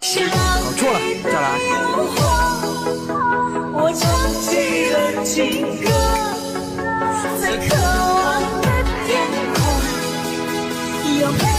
搞错了，再来。 我唱起了情歌，在渴望的天空，有没